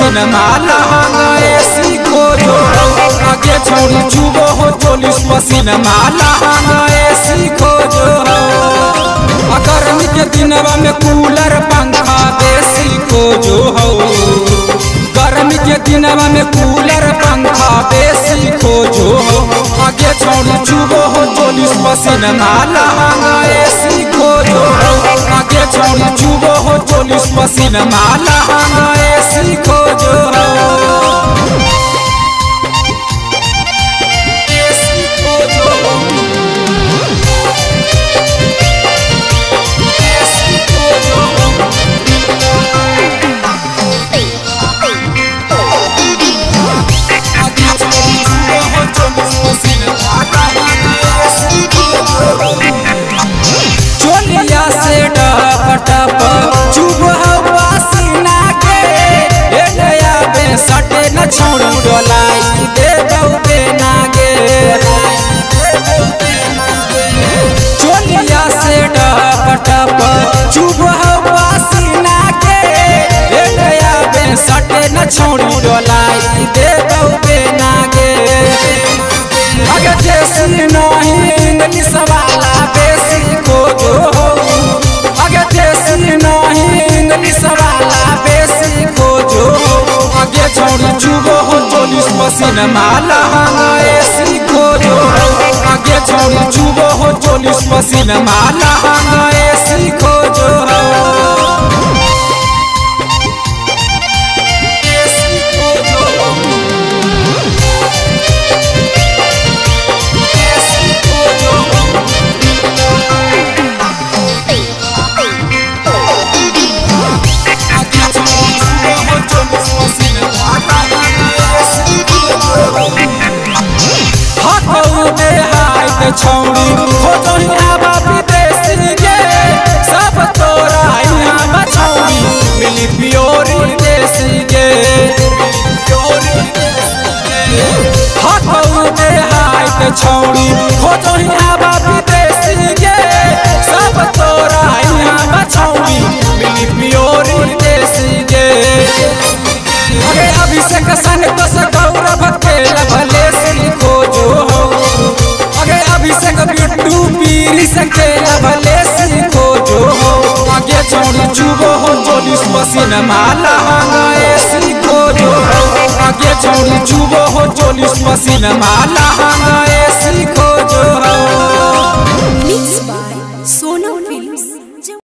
पसीना माला ऐसी खोजो आगे छोड़ी चुबो हो 40 पसीना माला ऐसी खोजो गर्मी के दिनवा में कूलर पंखा बेसी खोजो हो गर्मी के दिनवा में कूलर पंखा बेसी खोजो आगे छोड़ी चुबो हो 40 पसीना माला ऐसी खोजो आगे छोड़ी चुबो हो 40 पसीना माला ऐसी खोजो छोड़ी डोलाई दे दौबे नागे चोलिया से डपटप चुबह पसीना के गया बे सटे न छोड़ी डोलाई दे दौबे नागे अगर देसी नहीं इंग्लिश वाला बेसी खोजो अगर देसी नहीं इंग्लिश वाला बेसी खोजो आगे छोड़ी चुबो हो 40 पसीना माला ऐसी खोजो आगे छोड़ी चुबो हो 40 पसीना माला ऐसी खोजो छौड़ी खोजो आबा विदेशी के सब तोरा यहाँ बछौड़ी मिली प्योरी देसी के हाथों दे हाथ छौड़ी खोजो आबा विदेशी के सब तोरा यहाँ बछौड़ी मिली प्योरी देसी के अरे अभिषेक सन तो से गौरव के भले से खोजो अभिषेक बिट्टू पीरी सके भले से खोजो आगे छोड़ी चुबो हो 40 पसीना माला ऐसी खोजो आगे छोड़ी चुबो हो 40 पसीना माला